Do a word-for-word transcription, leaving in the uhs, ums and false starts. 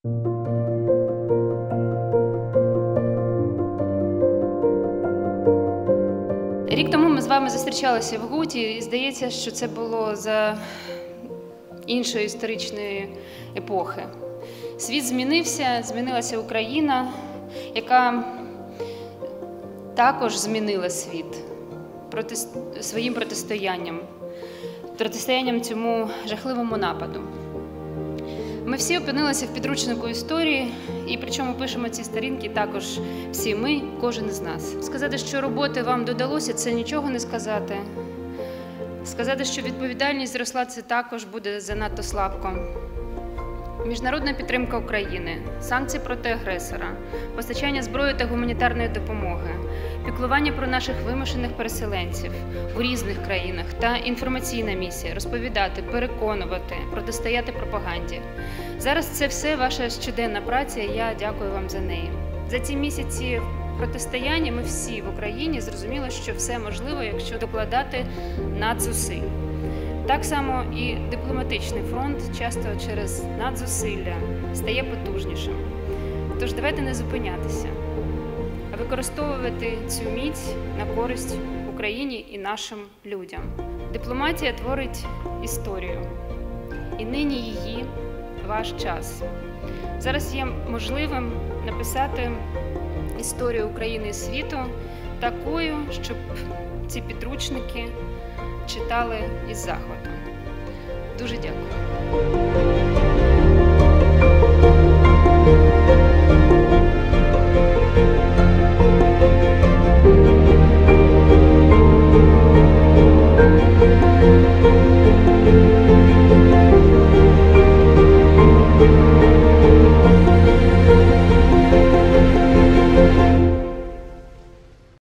Рік тому ми з вами зустрічалися в ГУТі, і здається, що це було за іншої історичної епохи. Світ змінився, змінилася Україна, яка також змінила світ проти... своїм протистоянням, протистоянням цьому жахливому нападу. Ми всі опинилися в підручнику історії, і причому пишемо ці сторінки також всі ми, кожен із нас. Сказати, що роботи вам додалося, це нічого не сказати. Сказати, що відповідальність зросла, це також буде занадто слабко. Міжнародна підтримка України, санкції проти агресора, постачання зброї та гуманітарної допомоги, піклування про наших вимушених переселенців у різних країнах та інформаційна місія – розповідати, переконувати, протистояти пропаганді. Зараз це все ваша щоденна праця, і я дякую вам за неї. За ці місяці протистояння ми всі в Україні зрозуміли, що все можливо, якщо докладати надзусиль. Так само і дипломатичний фронт часто через надзусилля стає потужнішим. Тож давайте не зупинятися, а використовувати цю міць на користь Україні і нашим людям. Дипломатія творить історію, і нині її ваш час. Зараз є можливим написати історію України і світу такою, щоб ці підручники читали із захватом. Дуже дякую.